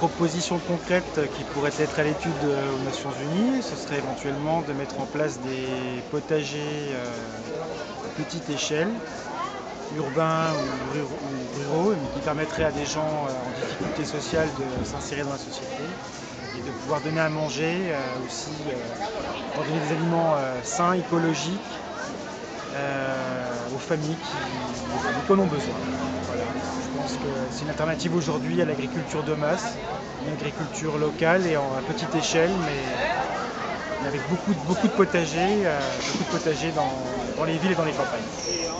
propositions concrètes qui pourraient être à l'étude aux Nations Unies, ce serait éventuellement de mettre en place des potagers à petite échelle, urbains ou ruraux, mais qui permettraient à des gens en difficulté sociale de s'insérer dans la société et de pouvoir donner à manger aussi, pour donner des aliments sains, écologiques aux familles qui en ont besoin. Voilà. Je pense que c'est une alternative aujourd'hui à l'agriculture de masse, une agriculture locale et à petite échelle, mais avec beaucoup de potagers dans les villes et dans les campagnes.